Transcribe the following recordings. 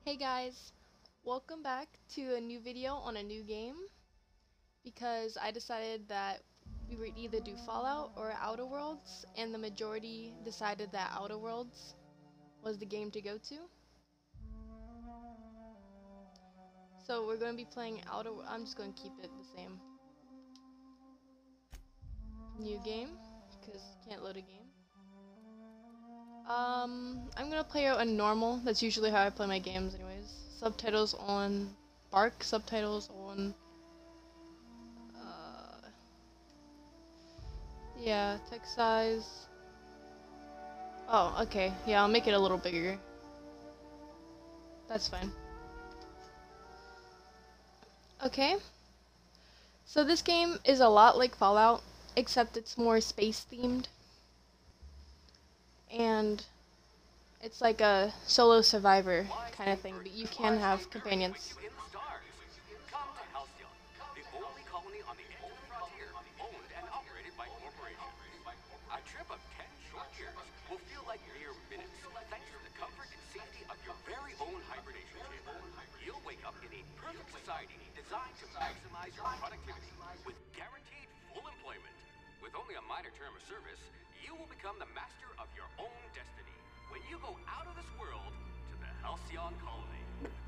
Hey guys, welcome back to a new video on a new game because I decided that we would either do Fallout or Outer Worlds, and the majority decided that Outer Worlds was the game to go to. So we're going to be playing I'm just going to keep it the same. New game, because can't load a game. I'm going to play out on normal. That's usually how I play my games anyways. Subtitles on Bark, subtitles on yeah, text size. Oh, okay. Yeah, I'll make it a little bigger. That's fine. Okay. So this game is a lot like Fallout, except it's more space themed. And it's like a solo survivor kind of thing, but you can have companions. A trip of 10 short years will feel like mere minutes, thanks to the comfort and safety of your very own hibernation chamber. You'll wake up in a perfect society designed to maximize your productivity with guaranteed full employment. With only a minor term of service, you will become the master of your own destiny when you go out of this world to the Halcyon Colony.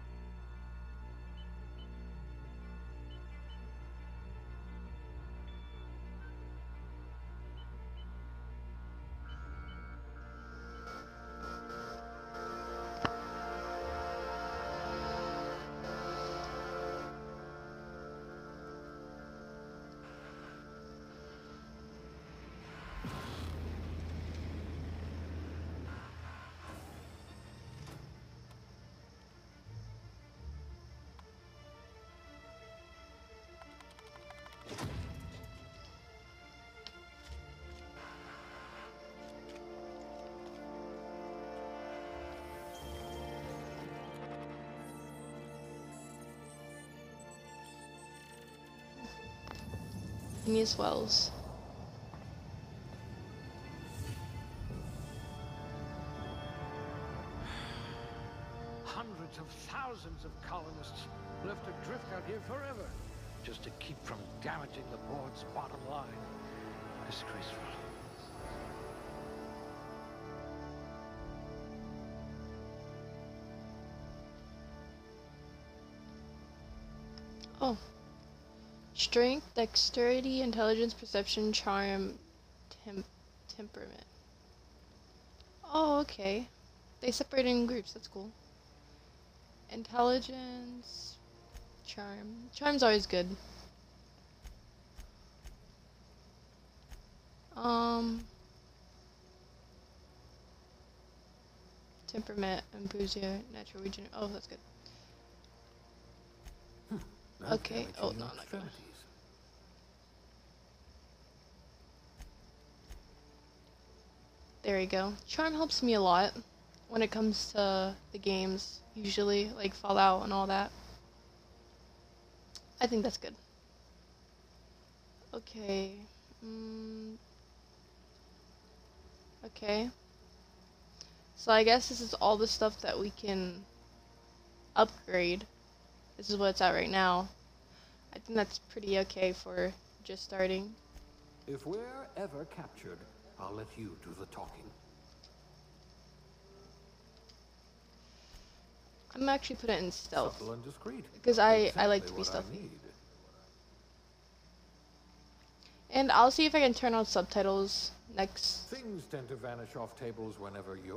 Use wells. Hundreds of thousands of colonists left adrift out here forever, just to keep from damaging the board's bottom line. Disgraceful. Oh. Strength, dexterity, intelligence, perception, charm, temperament. Oh, okay. They separated in groups, that's cool. Intelligence, charm. Charm's always good. Temperament improves your natural regeneration. Oh, that's good. Okay. Oh, no, not good. There we go. Charm helps me a lot when it comes to the games, usually, like Fallout and all that. I think that's good. Okay. Okay. So I guess this is all the stuff that we can upgrade. This is what it's at right now. I think that's pretty okay for just starting. If we're ever captured, I'll let you do the talking. I'm gonna actually put it in stealth. Subtle and discreet. Because I Exactly like to be what I stealthy. need. And I'll see if I can turn on subtitles next. Things tend to vanish off tables whenever you're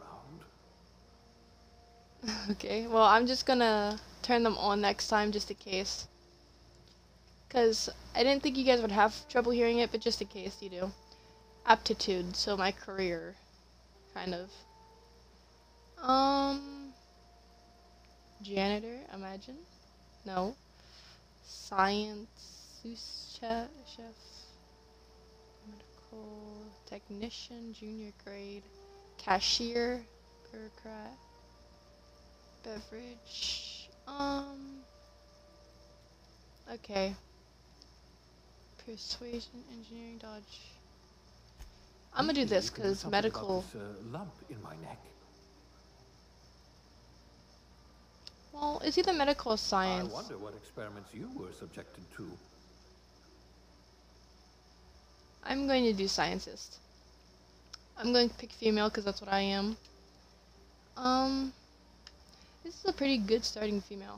around. Okay, well I'm just gonna turn them on next time just in case. Because I didn't think you guys would have trouble hearing it, but just in case you do. Aptitude, so my career, kind of. Janitor, imagine. No. Science, sous chef, medical technician, junior grade, cashier, bureaucrat, beverage. Okay. Persuasion, engineering, dodge. I'm gonna do this because medical. Lump in my neck. Well, it's either medical or I science. wonder what experiments you were subjected to. I'm going to do scientist. I'm going to pick female because that's what I am. This is a pretty good starting female.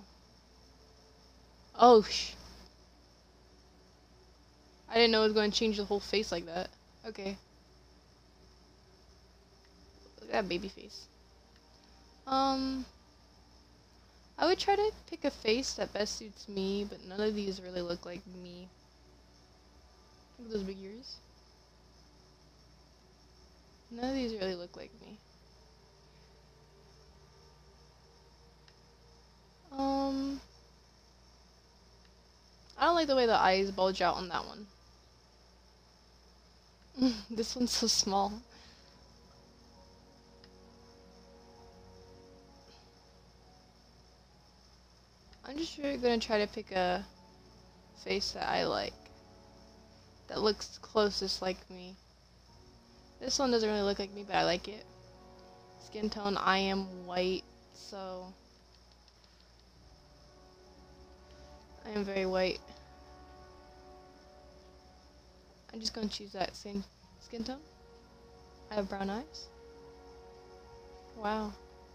Oh, I didn't know it was going to change the whole face like that. Okay. Look at that baby face. I would try to pick a face that best suits me, but none of these really look like me. Look at those big ears. None of these really look like me. I don't like the way the eyes bulge out on that one. This one's so small. I'm just really gonna try to pick a face that I like. That looks closest like me. This one doesn't really look like me, but I like it. Skin tone, I am white, so I am very white. I'm just gonna choose that same skin tone. I have brown eyes. Wow.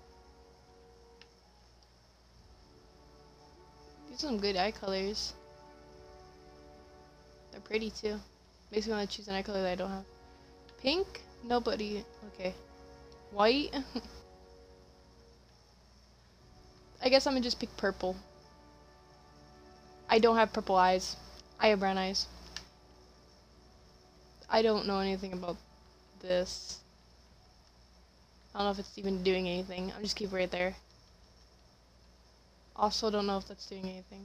These are some good eye colors. They're pretty too. Makes me want to choose an eye color that I don't have. Pink? Nobody. Okay. White? I guess I'm gonna just pick purple. I don't have purple eyes. I have brown eyes. I don't know anything about this. I don't know if it's even doing anything. I'm just keep right there. Also don't know if that's doing anything.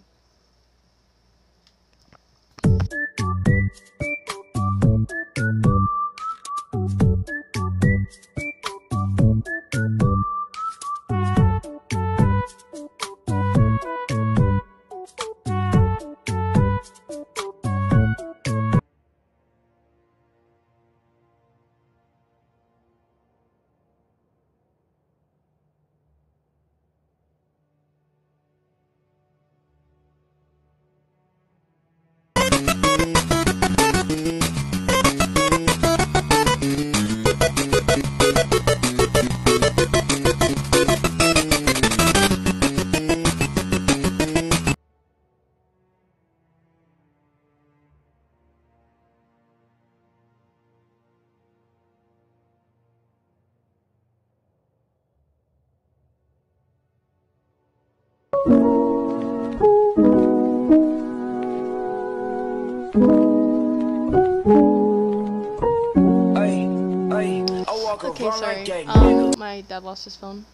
Okay, sorry. My dad lost his phone.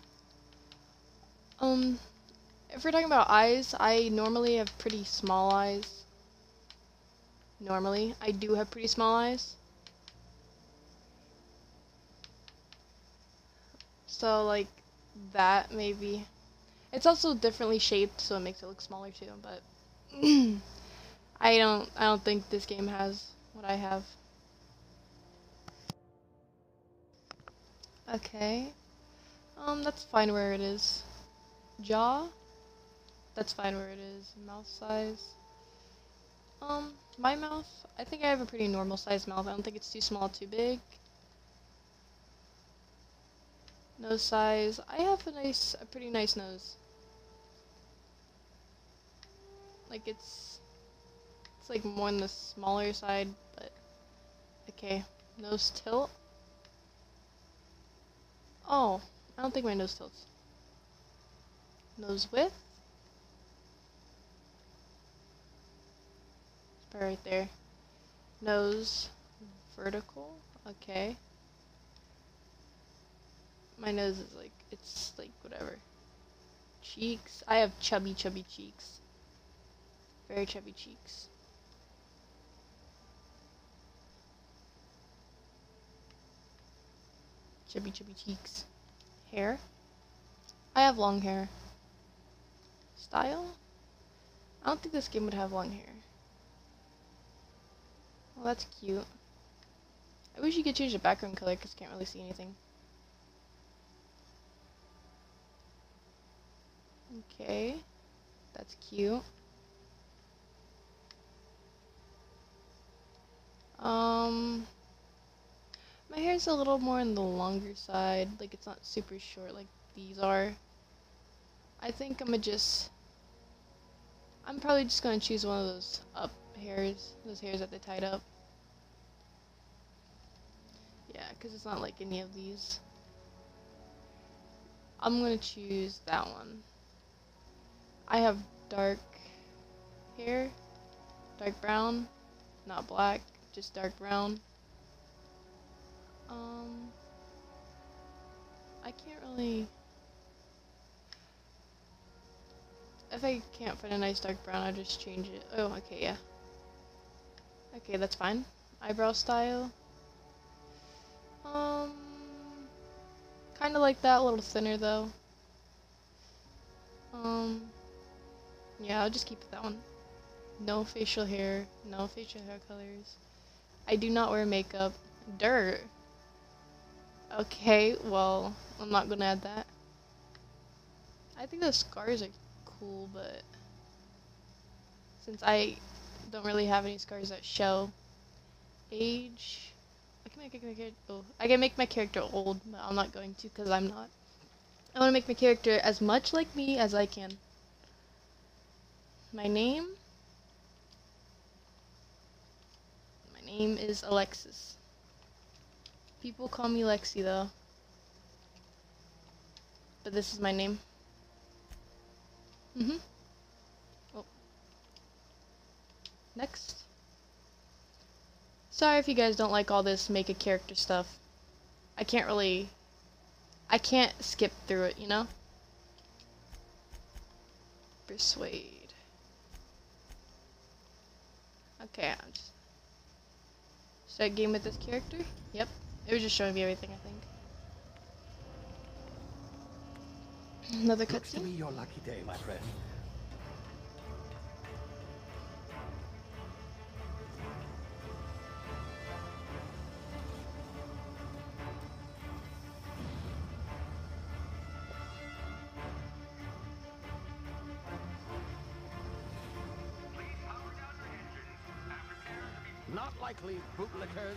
If we're talking about eyes, I normally have pretty small eyes. Normally, I do have pretty small eyes. So, like, that, maybe. It's also differently shaped, so it makes it look smaller, too, but... I don't think this game has what I have. Okay. That's fine where it is. Jaw? That's fine where it is. Mouth size. My mouth, I think I have a pretty normal sized mouth. I don't think it's too small, too big. Nose size, I have a pretty nice nose. Like it's like more on the smaller side, but okay. Nose tilt. Oh, I don't think my nose tilts. Nose width. It's probably right there. Nose vertical. Okay. My nose is like, it's like whatever. Cheeks. I have chubby cheeks. Very chubby cheeks. Chubby cheeks. Hair. I have long hair. Style? I don't think this game would have long hair. Well, that's cute. I wish you could change the background color because I can't really see anything. Okay, that's cute. My hair's a little more on the longer side, like it's not super short like these are. I think I'm probably just gonna choose one of those up hairs, those hairs that they tied up. Yeah, because it's not like any of these. I'm gonna choose that one. I have dark hair, dark brown, not black, just dark brown. I can't really. If I can't find a nice dark brown, I'll just change it. Oh, okay, yeah. Okay, that's fine. Eyebrow style. Kind of like that, a little thinner though. Yeah, I'll just keep it that one. No facial hair, no facial hair colors. I do not wear makeup. Dirt. Okay, well, I'm not gonna add that. I think the scars are cool, but since I don't really have any scars that show. Age. I can make my character old, but I'm not going to because I'm not. I want to make my character as much like me as I can. My name? My name is Alexis. People call me Lexi though. But this is my name. Oh. Next. Sorry if you guys don't like all this make a character stuff. I can't skip through it, you know? Persuade. Okay, I'm just start game with this character. Yep, it was just showing me everything. I think another Looks to cutscene. be your lucky day, my friend. Not likely, bootlickers.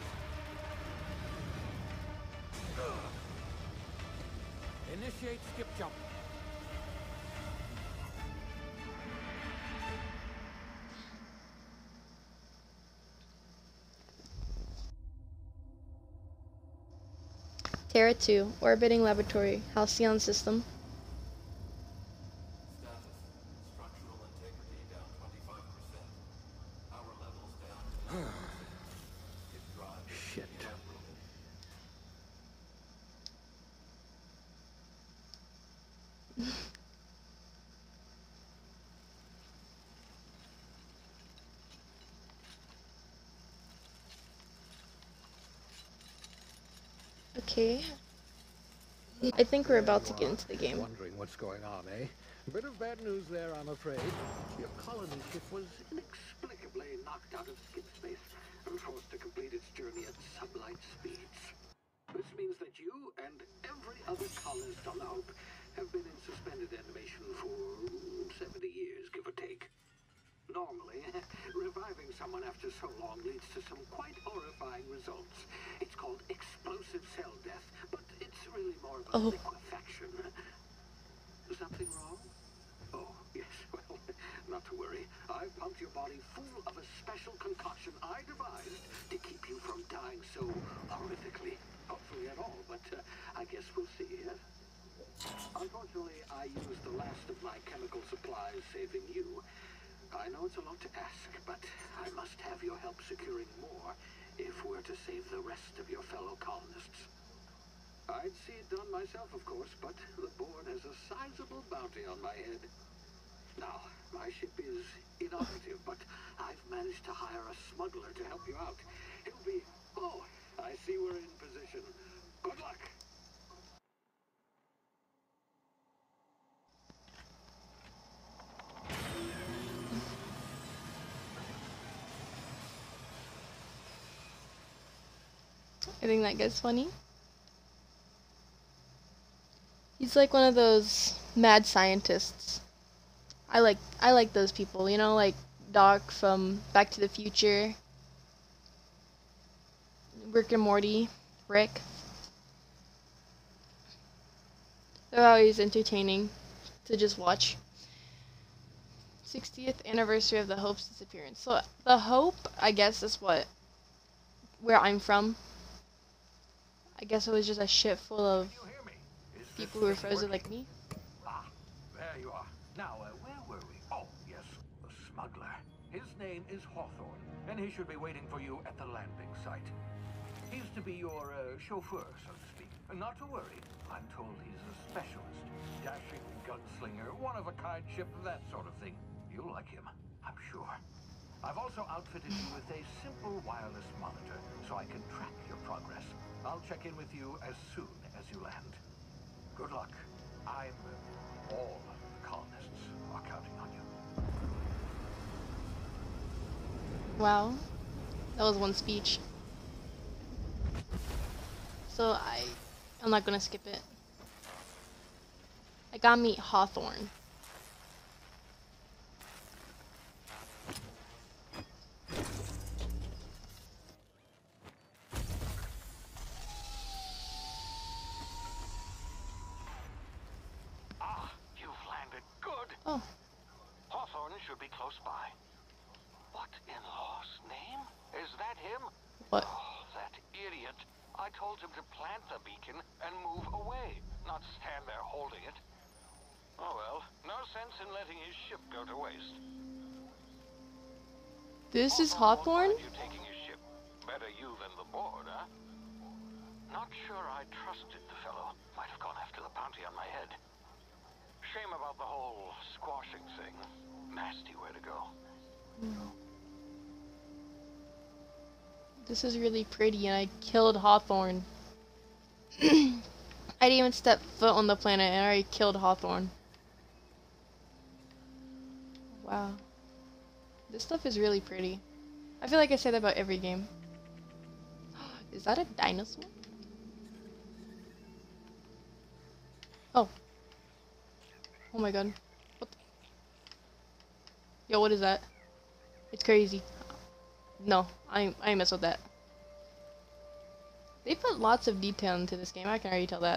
Initiate skip jump. Terra 2, orbiting laboratory, Halcyon system. Structural integrity down 25%. Power levels down. Shit. Okay. I think we're about to get into the game. Wondering what's going on, eh? Bit of bad news there, I'm afraid. Your colony ship was Inexplicably knocked out of skip space and forced to complete its journey at sublight speeds. This means that you and every other colonist on the Hope have been in suspended animation for 70 years, give or take. Normally, reviving someone after so long leads to some quite horrifying results. It's called explosive cell death, but it's really more of a liquefaction. Something wrong? Oh, yes, well, not to worry. I've pumped your body full of a special concoction I devised to keep you from dying so horrifically. Hopefully at all, but I guess we'll see, yeah? Unfortunately, I used the last of my chemical supplies saving you. I know it's a lot to ask, but I must have your help securing more if we're to save the rest of your fellow colonists. I'd see it done myself, of course, but the board has a sizable bounty on my head. Now, my ship is inoperative, but I've managed to hire a smuggler to help you out. He'll be... Oh, I see we're in position. Good luck! I think that guy's funny. He's like one of those mad scientists. I like those people, you know, like Doc from Back to the Future, Rick and Morty, Rick. They're always entertaining to just watch. 60th anniversary of the Hope's disappearance. So the Hope, I guess, is where I'm from. I guess it was just a ship full of people who were frozen like me. Ah, there you are. Now, where were we? Oh, yes, the smuggler. His name is Hawthorne, and he should be waiting for you at the landing site. He's to be your chauffeur, so to speak. Not to worry. I'm told he's a specialist. Dashing gunslinger, one-of-a-kind ship, that sort of thing. You'll like him, I'm sure. I've also outfitted you with a simple wireless monitor, so I can track your progress. I'll check in with you as soon as you land. Good luck. All the colonists are counting on you. Wow, that was one speech. So I'm not gonna skip it. I gotta meet Hawthorne. Ah, you've landed. Good. Oh, Hawthorne should be close by. What in law's name? Is that him? what? Oh, that idiot. I told him to plant the beacon and move away, not stand there holding it. Oh well, no sense in letting his ship go to waste. This is Hawthorne Hawthorne? won't mind you taking his ship. Better you than the board, huh? Not sure I trusted the fellow. Might have gone after the bounty on my head. Shame about the whole squashing thing. Nasty way to go. This is really pretty, and I killed Hawthorne. I didn't even step foot on the planet, and I already killed Hawthorne. Wow. This stuff is really pretty. I feel like I say that about every game. Is that a dinosaur? Oh. Oh my god. What the? Yo, what is that? It's crazy. No, I ain't mess with that. They put lots of detail into this game, I can already tell that.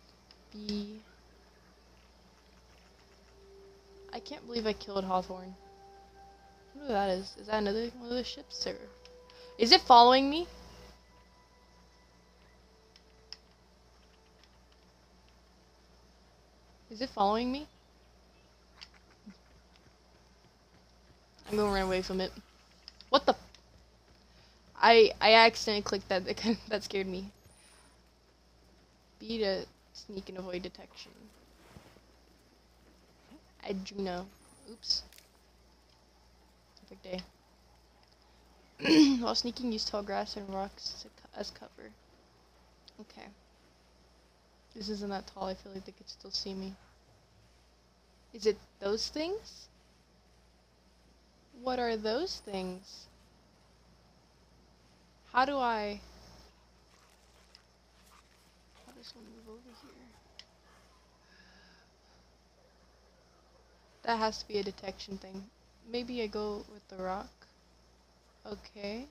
I can't believe I killed Hawthorne. I wonder who that is. Is that another one of the ships, or is it following me? Is it following me? I'm gonna run away from it. What the? I accidentally clicked that. That scared me. B to sneak and avoid detection. Adjuno. Oops. Perfect day. While sneaking, use tall grass and rocks as cover. Okay. This isn't that tall. I feel like they could still see me. Is it those things? What are those things? How does one move over here? That has to be a detection thing. Maybe I go with the rock. Okay.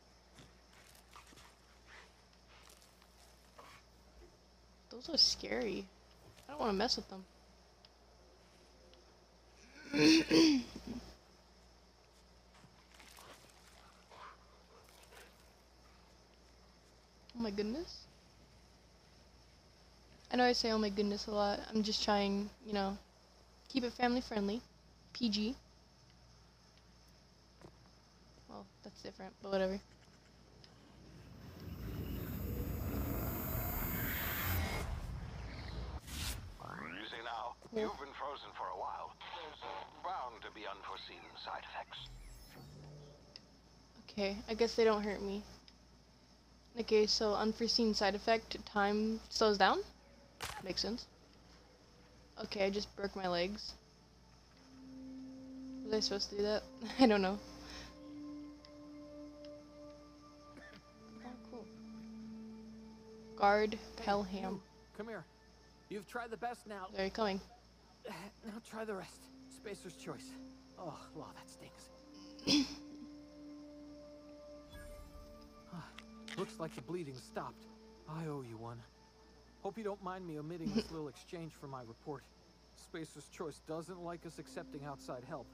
Those are scary. I don't want to mess with them. Oh my goodness. I know I say oh my goodness a lot. I'm just trying, you know, keep it family friendly. PG. Well, that's different, but whatever. You see now, you've been frozen for a while. There's bound to be unforeseen side effects. Okay, I guess they don't hurt me. Okay, so unforeseen side effect, time slows down? Makes sense. Okay, I just broke my legs. Was I supposed to do that? I don't know. Oh, cool. Guard Pelham. Come here. You've tried the best now. They're coming. Now try the rest. Spacer's choice. Oh, law, that stings. Looks like the bleeding stopped. I owe you one. Hope you don't mind me omitting this little exchange for my report. Spacer's choice doesn't like us accepting outside help.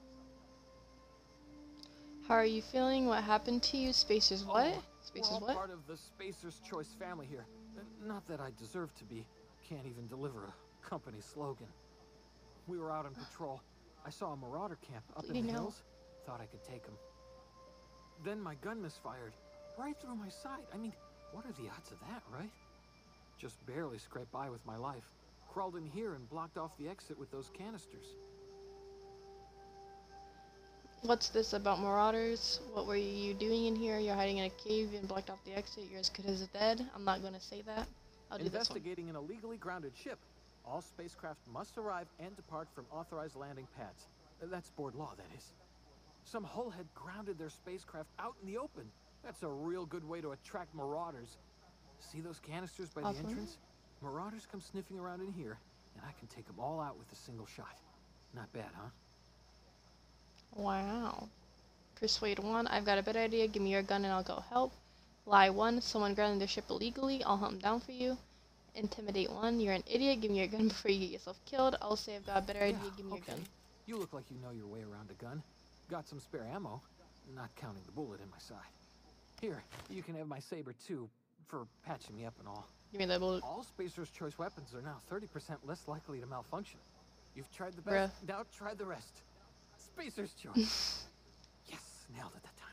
How are you feeling? What happened to you? Spacer's what? Oh, Spacer's we're all what? part of the Spacer's Choice family here. Not that I deserve to be. Can't even deliver a company slogan. We were out on patrol. I saw a marauder camp up in the hills. Thought I could take them. Then my gun misfired. Right through my side. I mean, what are the odds of that, right? Just barely scraped by with my life. Crawled in here and blocked off the exit with those canisters. What's this about marauders? What were you doing in here? You're hiding in a cave and blocked off the exit. You're as good as dead. I'm not going to say that. I'll do this one. Investigating an illegally grounded ship. All spacecraft must arrive and depart from authorized landing pads. That's board law, that is. Some hull had grounded their spacecraft out in the open. That's a real good way to attract marauders. See those canisters by the entrance? Marauders come sniffing around in here, and I can take them all out with a single shot. Not bad, huh? Wow. Persuade 1, I've got a better idea. Give me your gun and I'll go help. Lie 1, someone grounded their ship illegally. I'll hunt them down for you. Intimidate 1, you're an idiot. Give me your gun before you get yourself killed. I'll say I've got a better idea. Give me your gun. You look like you know your way around a gun. Got some spare ammo, not counting the bullet in my side. Here, you can have my saber too, for patching me up and all. Give me that bullet. All Spacer's Choice weapons are now 30% less likely to malfunction. You've tried the best, now try the rest. Spacer's Choice. Yes, nailed it that time.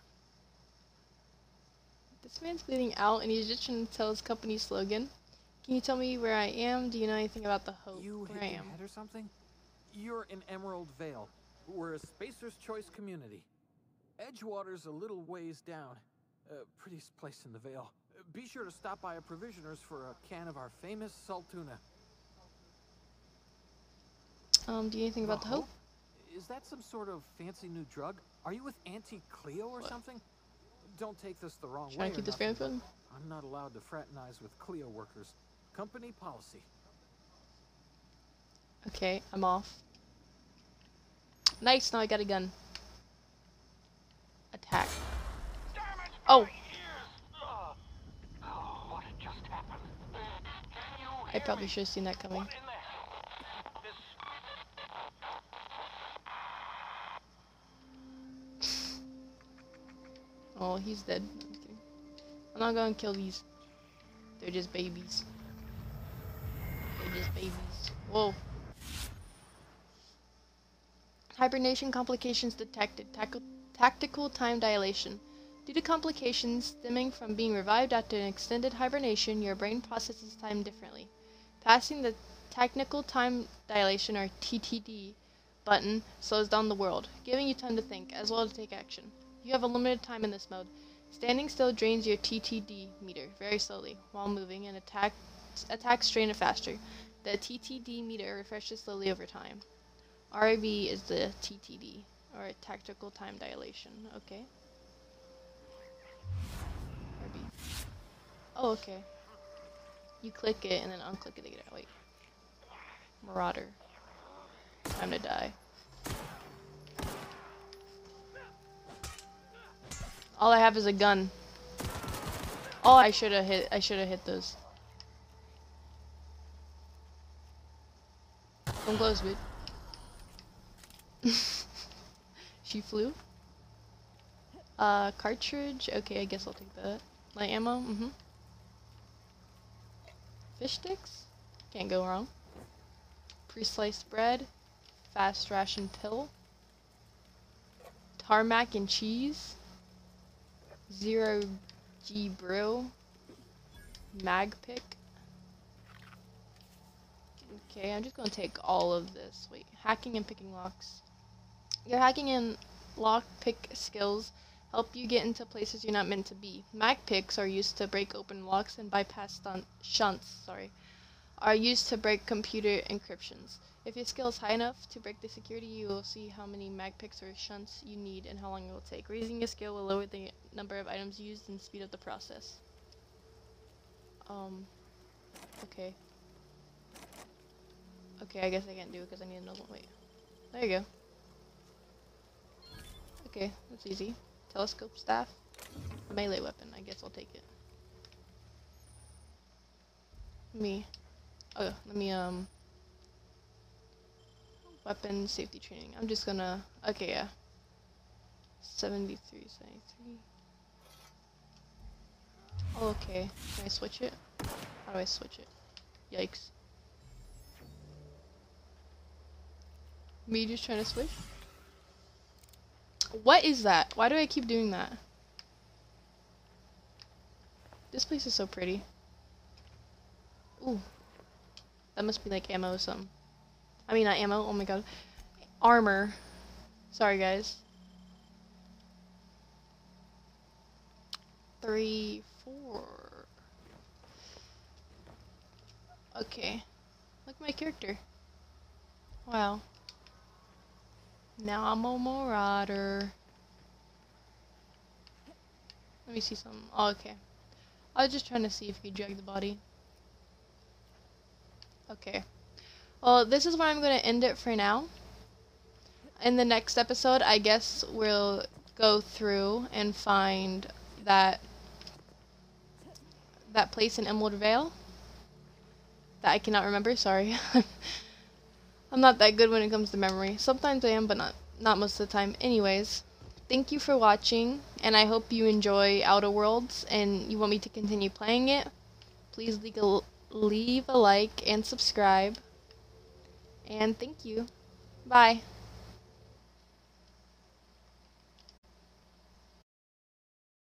This man's bleeding out and he's just trying to tell his company slogan. Can you tell me where I am? Do you know anything about the hope? You hit your head or something? You're in Emerald Vale. We're a Spacer's Choice community. Edgewater's a little ways down. Prettiest place in the Vale. Be sure to stop by a provisioner's for a can of our famous salt tuna. Do you know anything about the hope? Is that some sort of fancy new drug? Are you with Auntie Cleo or something? Don't take this the wrong way. Trying to keep this family friendly? I'm not allowed to fraternize with Cleo workers. Company policy. Okay, I'm off. Nice, now I got a gun. Attack. Oh! What just happened? I probably should have seen that coming. Oh, he's dead. I'm kidding. I'm not gonna kill these. They're just babies. They're just babies. Whoa. Hibernation complications detected. Tactical time dilation. Due to complications stemming from being revived after an extended hibernation, your brain processes time differently. Passing the technical time dilation, or TTD, button slows down the world, giving you time to think, as well as take action. You have a limited time in this mode. Standing still drains your TTD meter very slowly, while moving, and attacks drain it faster. The TTD meter refreshes slowly over time. RB is the TTD, or tactical time dilation. Okay. RB. Oh, okay. You click it and then unclick it to get it. Wait. Marauder. Time to die. All I have is a gun. Oh, I should have hit those. Come close, dude. She flew. Cartridge. Okay, I guess I'll take that. Light ammo. Fish sticks. Can't go wrong. Pre-sliced bread. Fast ration pill. Tarmac and cheese. 0G brew. Mag pick. Okay, I'm just gonna take all of this. Wait, hacking and picking locks. Your hacking and lock pick skills help you get into places you're not meant to be. Mag picks are used to break open locks, and bypass shunts, are used to break computer encryptions. If your skill is high enough to break the security, you will see how many mag picks or shunts you need and how long it will take. Raising your skill will lower the number of items used and speed up the process. Okay. Okay, I guess I can't do it because I need another one. Wait. There you go. Okay, that's easy. Telescope staff. A melee weapon. I guess I'll take it. Let me weapon safety training. I'm just gonna, okay, yeah. 73, 73. Oh, okay. Can I switch it? How do I switch it? Yikes. Me just trying to switch? What is that? Why do I keep doing that? This place is so pretty. Ooh. That must be like ammo or something. I mean, not ammo. Oh my god. Armor. Sorry, guys. 3, 4. Okay. Look at my character. Wow. Now I'm a marauder. Let me see something. Oh, okay. I was just trying to see if you drag the body. Okay. Well, this is where I'm going to end it for now. In the next episode, I guess we'll go through and find that place in Emerald Vale that I cannot remember. Sorry. I'm not that good when it comes to memory. Sometimes I am, but not most of the time. Anyways, thank you for watching, and I hope you enjoy Outer Worlds and you want me to continue playing it. Please leave a like and subscribe. And thank you. Bye.